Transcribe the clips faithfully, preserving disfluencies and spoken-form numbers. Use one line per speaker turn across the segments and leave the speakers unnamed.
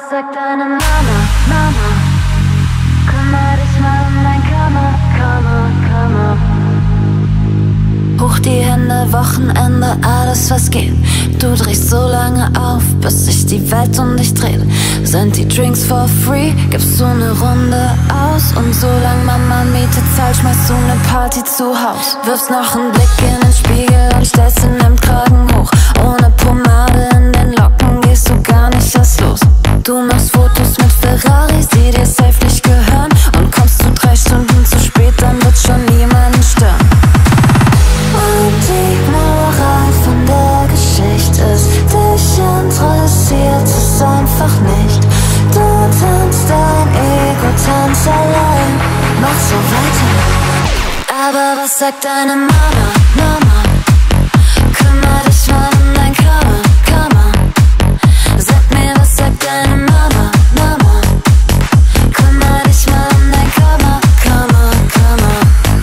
was sagt deine Mama, Mama? Kümmer dich mal um dein Kammer, Kammer, Kammer.
Hoch die Hände, Wochenende, alles was geht. Du drehst so lange auf, bis sich die Welt um dich dreht. Sind die Drinks for free, gibst du ne Runde aus. Und solang Mama Miete zahlt, schmeißt du ne Party zu Haus. Wirfst noch einen Blick in den Spiegel und stellst den Hemdkragen hoch. Ohne Pomade in den Locken gehst du gar nicht erst los. Du machst Fotos mit Ferraris, die dir safe nicht gehören. Und kommst du drei Stunden zu spät, dann wird schon niemanden stören. Und die Moral von der Geschichte ist, dich interessiert es einfach nicht. Du tanzt dein Ego, tanz allein, mach so weiter. Aber was sagt deine Mama, Mama? Kümmer dich mal um dein Kammer, Kammer. Sag mir, was sagt deine Mama, Mama? Kümmer dich mal um dein Kammer, Kammer, Kammer.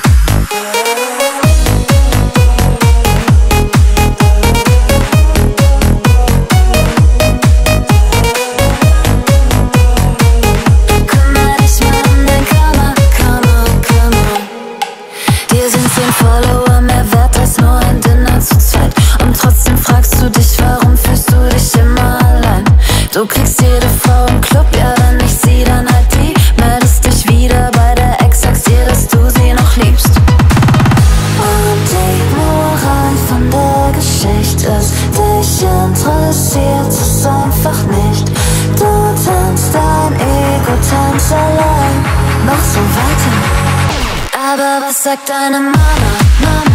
Follower mehr wert als nur ein Dinner zu zweit. Und trotzdem fragst du dich, warum fühlst du dich immer allein? Du kriegst jede Frau im Club, ja wenn nicht sie, dann halt die. Meldest dich wieder bei der Ex, sagst ihr, dass du sie noch liebst. Und die Moral von der Geschichte ist, dich interessiert es einfach nicht. Du tanzt dein Ego, tanz allein, mach so weiter. Aber was sagt deine Mama, Mama?